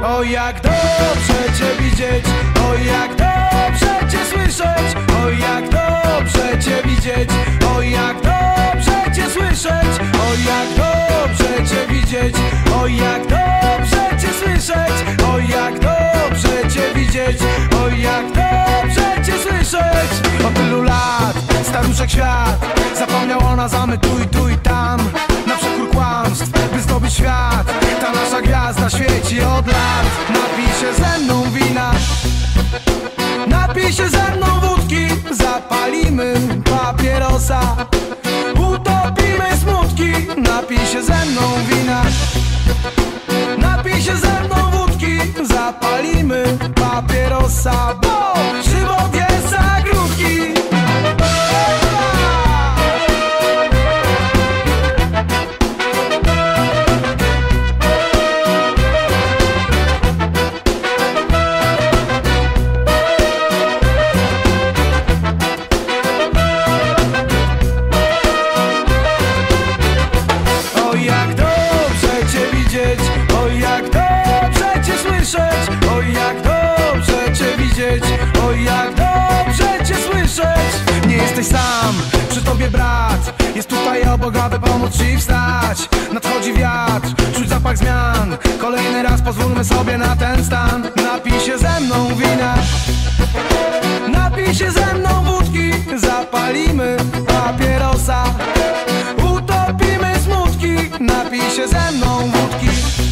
O jak dobrze Cię widzieć, o jak dobrze Cię słyszeć, o jak dobrze Cię widzieć, o jak dobrze Cię słyszeć, o jak dobrze Cię widzieć, o jak dobrze Cię słyszeć, o jak dobrze Cię widzieć, o jak dobrze Cię słyszeć. Od tylu lat staruszek świat zapomniał o nas, a my tu i tam na przekór kłamstw, by zdobyć świat. Ta nasza gwiazda świeci od lat. Napij się ze mną wina, napij się ze mną wódki, zapalimy papierosa, utopimy smutki. Napij się ze mną wina, napij się ze mną wódki, zapalimy papierosa, bo żywot jest za krótki. O jak dobrze Cię widzieć, o jak dobrze Cię słyszeć, o jak dobrze Cię widzieć, o jak dobrze Cię słyszeć. Nie jesteś sam, przy Tobie brat jest tutaj obok, aby pomóc Ci wstać. Nadchodzi wiatr, czuć zapach zmian, kolejny raz pozwólmy sobie na ten stan. Napij się ze mną wina, napij się ze mną wódki, zapalimy papierosa, utopimy smutki. Napij się ze mną wódki.